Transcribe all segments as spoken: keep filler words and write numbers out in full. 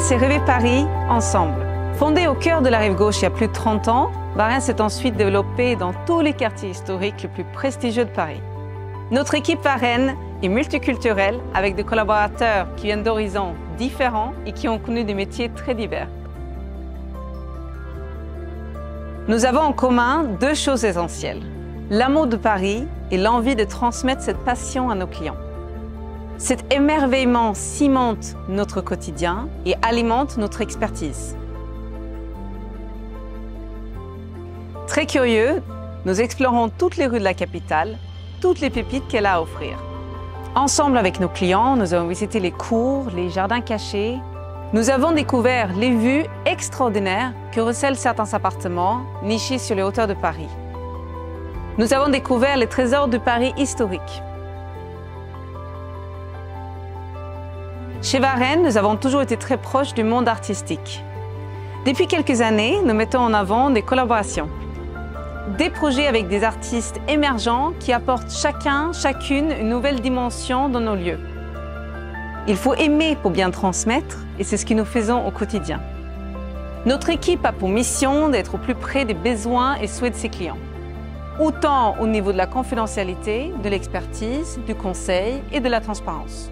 c'est rêver Paris ensemble. Fondé au cœur de la rive gauche il y a plus de trente ans, Varenne s'est ensuite développé dans tous les quartiers historiques les plus prestigieux de Paris. Notre équipe Varenne est multiculturelle avec des collaborateurs qui viennent d'horizons différents et qui ont connu des métiers très divers. Nous avons en commun deux choses essentielles, l'amour de Paris et l'envie de transmettre cette passion à nos clients. Cet émerveillement cimente notre quotidien et alimente notre expertise. Très curieux, nous explorons toutes les rues de la capitale, toutes les pépites qu'elle a à offrir. Ensemble avec nos clients, nous avons visité les cours, les jardins cachés. Nous avons découvert les vues extraordinaires que recèlent certains appartements nichés sur les hauteurs de Paris. Nous avons découvert les trésors du Paris historique. Chez Varenne, nous avons toujours été très proches du monde artistique. Depuis quelques années, nous mettons en avant des collaborations. Des projets avec des artistes émergents qui apportent chacun, chacune une nouvelle dimension dans nos lieux. Il faut aimer pour bien transmettre et c'est ce que nous faisons au quotidien. Notre équipe a pour mission d'être au plus près des besoins et souhaits de ses clients, autant au niveau de la confidentialité, de l'expertise, du conseil et de la transparence.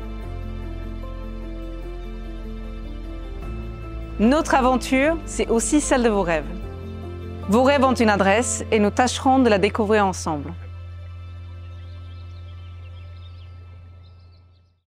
Notre aventure, c'est aussi celle de vos rêves. Vos rêves ont une adresse et nous tâcherons de la découvrir ensemble.